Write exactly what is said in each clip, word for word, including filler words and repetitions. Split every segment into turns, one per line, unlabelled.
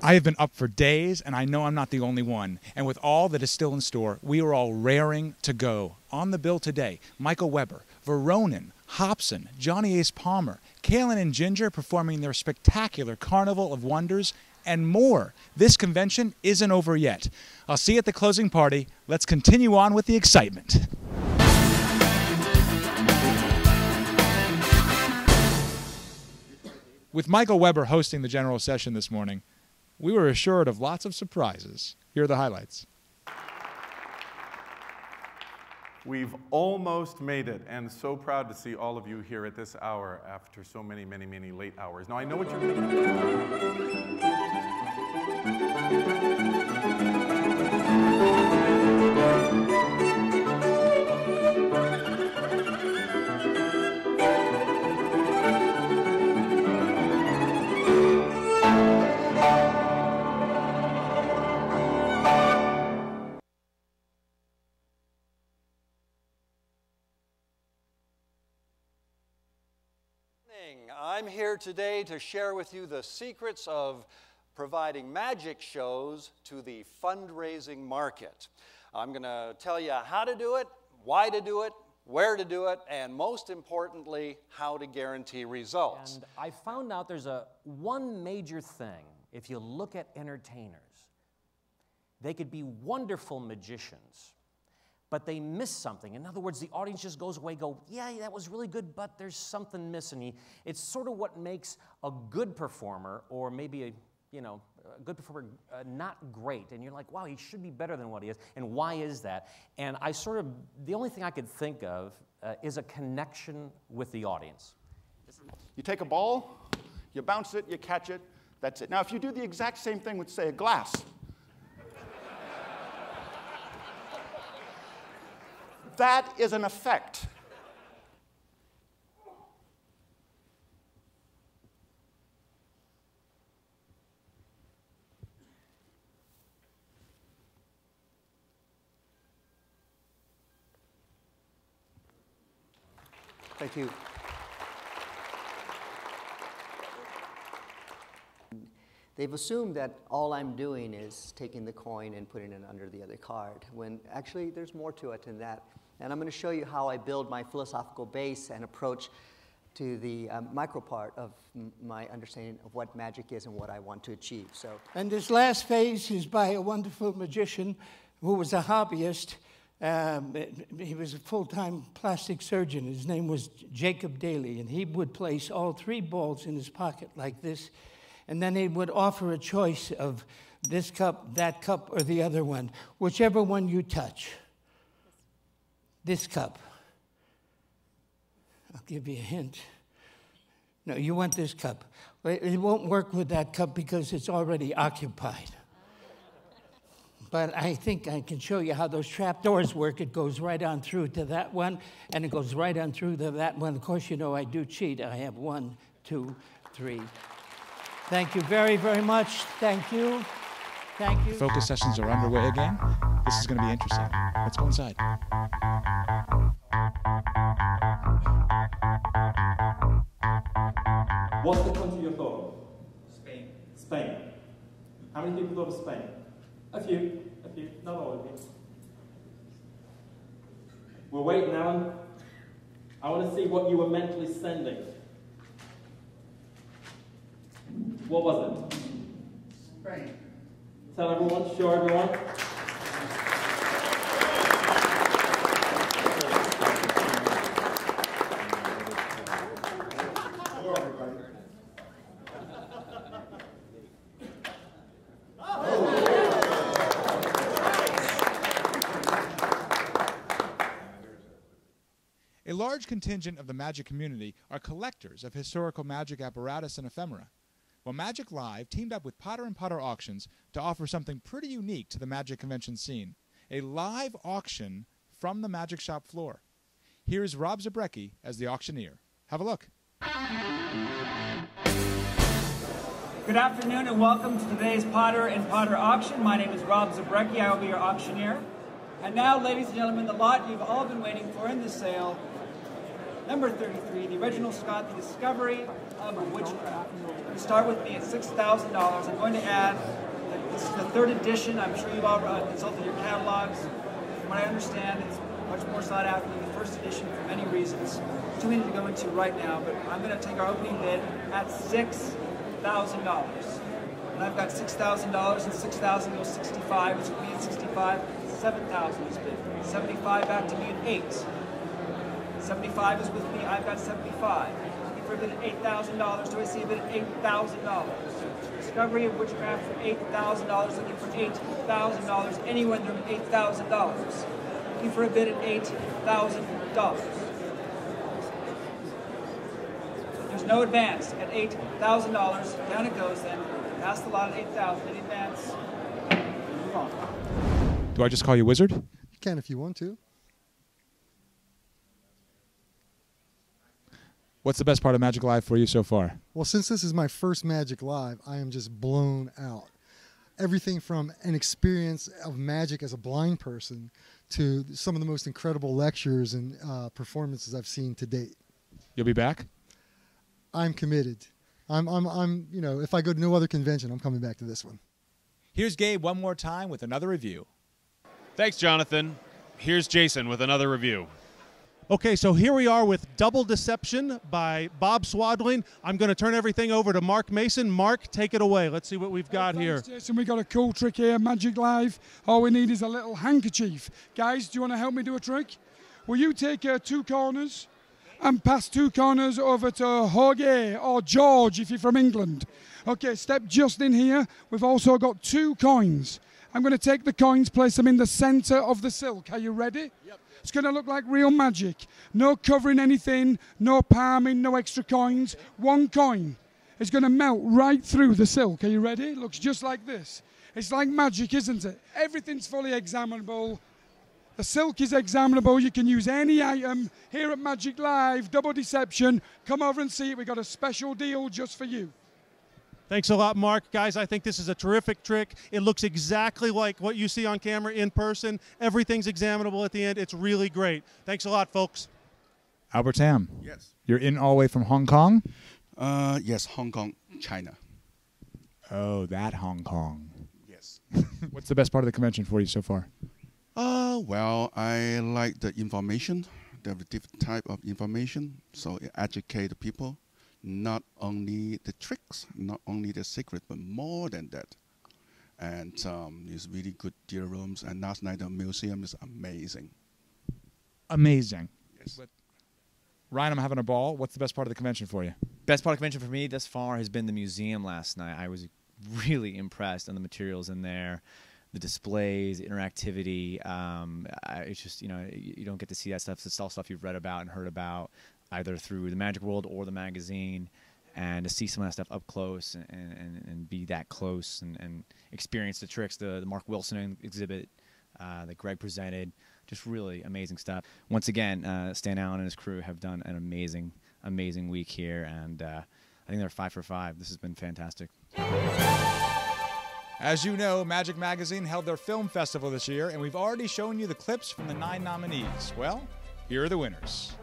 I have been up for days, and I know I'm not the only one. And with all that is still in store, we are all raring to go. On the bill today, Michael Weber, Voronin, Hobson, Johnny Ace Palmer, Kaolin and Jinger performing their spectacular Carnival of Wonders, and more. This convention isn't over yet. I'll see you at the closing party. Let's continue on with the excitement. With Michael Weber hosting the general session this morning, we were assured of lots of surprises. Here are the highlights.
We've almost made it, and so proud to see all of you here at this hour after so many, many, many late hours. Now, I know what you're thinking.
I'm here today to share with you the secrets of providing magic shows to the fundraising market. I'm going to tell you how to do it, why to do it, where to do it, and most importantly, how to guarantee results.
And I found out there's a one major thing. If you look at entertainers, they could be wonderful magicians, but they miss something. In other words, the audience just goes away, go, yeah, that was really good, but there's something missing. It's sort of what makes a good performer, or maybe a, you know, a good performer uh, not great. And you're like, wow, he should be better than what he is. And why is that? And I sort of, the only thing I could think of uh, is a connection with the audience.
You take a ball, you bounce it, you catch it, that's it. Now, if you do the exact same thing with, say, a glass, that is an effect.
Thank you. They've assumed that all I'm doing is taking the coin and putting it under the other card, when actually there's more to it than that. And I'm going to show you how I build my philosophical base and approach to the um, micro part of m my understanding of what magic is and what I want to achieve. So,
and this last phase is by a wonderful magician who was a hobbyist. Um, he was a full-time plastic surgeon. His name was Jacob Daly, and he would place all three balls in his pocket like this, and then he would offer a choice of this cup, that cup, or the other one, whichever one you touch. This cup. I'll give you a hint. No, you want this cup. It won't work with that cup because it's already occupied. But I think I can show you how those trap doors work. It goes right on through to that one, and it goes right on through to that one. Of course, you know I do cheat. I have one, two, three. Thank you very, very much. Thank you. Thank you.
Focus sessions are underway again. This is going to be interesting. Let's go inside.
What's the country you thought of? Spain. Spain. How many people thought of Spain? A few. A few. Not all of you. We're waiting, Alan. I want to see what you were mentally sending. What was it?
Spain.
Tell everyone, show everyone.
Hello, everybody.
A large contingent of the magic community are collectors of historical magic apparatus and ephemera. Well, Magic Live teamed up with Potter and Potter Auctions to offer something pretty unique to the magic convention scene, a live auction from the magic shop floor. Here's Rob Zabrecky as the auctioneer. Have a look.
Good afternoon and welcome to today's Potter and Potter auction. My name is Rob Zabrecky. I will be your auctioneer. And now, ladies and gentlemen, the lot you've all been waiting for in the sale Number thirty-three, the original Scott, the discovery of witchcraft. You start with me at six thousand dollars. I'm going to add, this is the third edition. I'm sure you've all uh, consulted your catalogs. From what I understand, it's much more sought after than the first edition for many reasons. Too many to go into right now, but I'm going to take our opening bid at six thousand dollars. And I've got six thousand dollars, and six thousand dollars goes sixty-five. It's with me at sixty-five. seven thousand dollars is bid. seventy-five back to me at eight. seventy-five is with me. I've got seventy-five. Looking for a bid at eight thousand dollars. Do I see a bid at eight thousand dollars? Discovery of witchcraft for eight thousand dollars. Looking for eight thousand dollars. Anyone from eight thousand dollars. Looking for a bid at eight thousand dollars. There's no advance at eight thousand dollars. Down it goes then. Past the lot at eight thousand dollars. Any advance? Move on.
Do I just call you Wizard?
You can if you want to.
What's the best part of Magic Live for you so far?
Well, since this is my first Magic Live, I am just blown out. Everything from an experience of magic as a blind person to some of the most incredible lectures and uh, performances I've seen to date.
You'll be back?
I'm committed. I'm, I'm, I'm, you know, if I go to no other convention, I'm coming back to this one.
Here's Gabe one more time with another review.
Thanks, Jonathan. Here's Jason with another review.
Okay, so here we are with Double Deception by Bob Swadling. I'm going to turn everything over to Mark Mason. Mark, take it away. Let's see what we've got
hey, thanks,
here.
Jason, we got a cool trick here, Magic Live. All we need is a little handkerchief. Guys, do you want to help me do a trick? Will you take uh, two corners and pass two corners over to Jorge or George if you're from England? Okay, step just in here. We've also got two coins. I'm going to take the coins, place them in the center of the silk. Are you ready? Yep. It's going to look like real magic. No covering anything, no palming, no extra coins. One coin is going to melt right through the silk. Are you ready? It looks just like this. It's like magic, isn't it? Everything's fully examinable. The silk is examinable. You can use any item here at Magic Live, Double Deception. Come over and see it. We've got a special deal just for you.
Thanks a lot, Mark. Guys, I think this is a terrific trick. It looks exactly like what you see on camera in person. Everything's examinable at the end. It's really great. Thanks a lot, folks.
Albert Tam.
Yes.
You're in all the way from Hong Kong?
Uh, yes, Hong Kong, China.
Oh, that Hong Kong.
Yes.
What's the best part of the convention for you so far?
Uh, well, I like the information, the different type of information, so it educates the people. Not only the tricks, not only the secret, but more than that. And um, it's really good deal rooms. And last night the museum is amazing.
Amazing.
Yes.
But Ryan, I'm having a ball. What's the best part of the convention for you?
Best part of the convention for me thus far has been the museum last night. I was really impressed on the materials in there, the displays, the interactivity. Um, I, it's just, you know, you, you don't get to see that stuff. It's all stuff you've read about and heard about, either through the Magic World or the magazine, and to see some of that stuff up close and, and, and be that close and, and experience the tricks, the, the Mark Wilson exhibit uh, that Greg presented, just really amazing stuff. Once again, uh, Stan Allen and his crew have done an amazing, amazing week here, and uh, I think they're five for five. This has been fantastic.
As you know, Magic Magazine held their film festival this year, and we've already shown you the clips from the nine nominees. Well, here are the winners.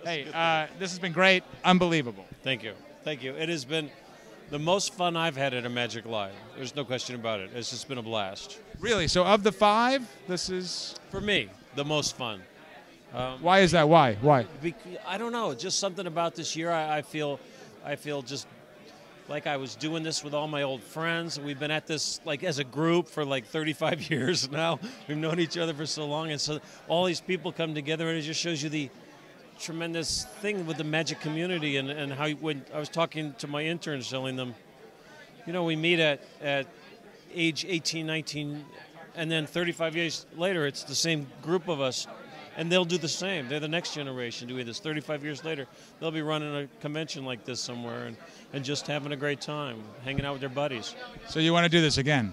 Hey, uh, this has been great. Unbelievable.
Thank you. Thank you. It has been the most fun I've had at a Magic Live. There's no question about it. It's just been a blast.
Really? So of the five, this is...
For me, the most fun. Um,
Why is that? Why? Why?
bec- I don't know. Just something about this year. I, I feel, I feel just like I was doing this with all my old friends. We've been at this like as a group for like thirty-five years now. We've known each other for so long, and so all these people come together, and it just shows you the tremendous thing with the magic community, and, and how when I was talking to my interns, telling them, you know, we meet at, at age eighteen, nineteen, and then thirty-five years later, it's the same group of us, and they'll do the same. They're the next generation doing this. thirty-five years later, they'll be running a convention like this somewhere and, and just having a great time, hanging out with their buddies.
So you want to do this again?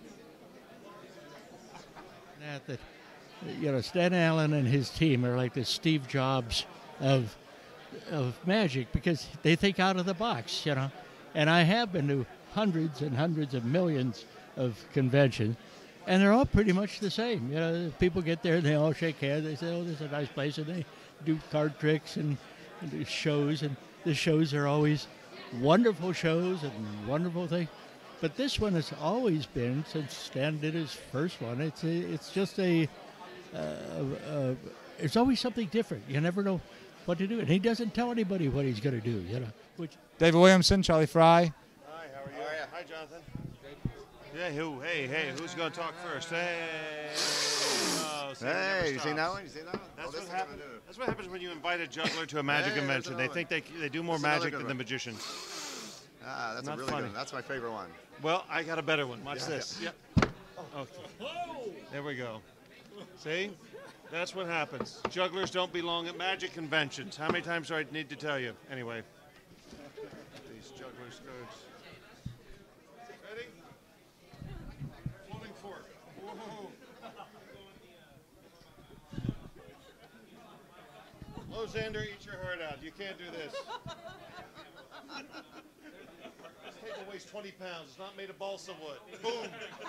That, that, you know, Stan Allen and his team are like the Steve Jobs of of magic, because they think out of the box, you know. And I have been to hundreds and hundreds of millions of conventions, and they're all pretty much the same. You know, people get there and they all shake hands. They say, "Oh, this is a nice place," and they do card tricks and, and do shows. And the shows are always wonderful shows and wonderful things. But this one has always been, since Stan did his first one, it's a, it's just a, uh, uh, it's always something different. You never know what to do, and he doesn't tell anybody what he's going to do. You know, which
David Williamson, Charlie Fry.
Hi, how are you? Hi, Jonathan. Yeah, who? Hey, hey, who's going to talk first? Hey. Oh, see,
Hey, you seen that one? You seen that one?
That's,
Oh, this
what
is
happens,
gonna do it.
that's what happens when you invite a juggler to a magic
Yeah, yeah, that's
convention.
what I
They think they, they do more
That's another
magic
good
than the
one.
magicians.
Ah, that's
Not
a really
funny.
good one. That's my favorite one.
Well, I got a better one. Watch
Yeah,
this.
yeah.
Yep. Okay. There we go. See? That's what happens. Jugglers don't belong at magic conventions. How many times do I need to tell you? Anyway. These jugglers cards. Ready? Floating fork. Whoa. Lozander, eat your heart out. You can't do this. This table weighs twenty pounds. It's not made of balsa wood. Boom.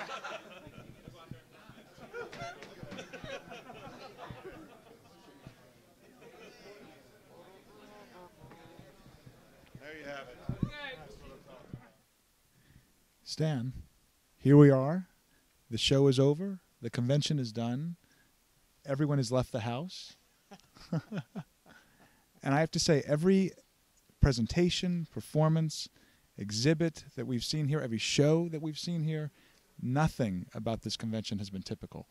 There you have it.
Stan, here we are. The show is over. The convention is done. Everyone has left the house. And I have to say, every presentation, performance, exhibit that we've seen here, every show that we've seen here, nothing about this convention has been typical.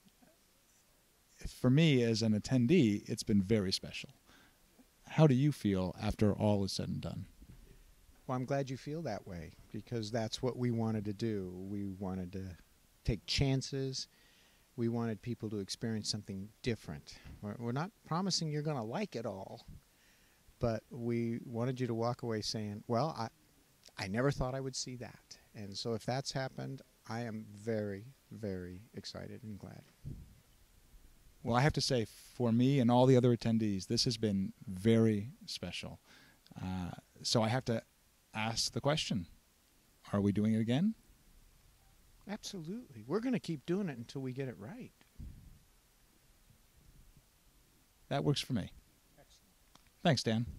For me, as an attendee, it's been very special. How do you feel after all is said and done?
Well, I'm glad you feel that way, because that's what we wanted to do. We wanted to take chances. We wanted people to experience something different. We're, we're not promising you're going to like it all, but we wanted you to walk away saying, well, I, I never thought I would see that. And so if that's happened, I am very, very excited and glad.
Well, I have to say, for me and all the other attendees, this has been very special. Uh, so I have to ask the question, are we doing it again?
Absolutely. We're going to keep doing it until we get it right.
That works for me. Excellent. Thanks, Dan.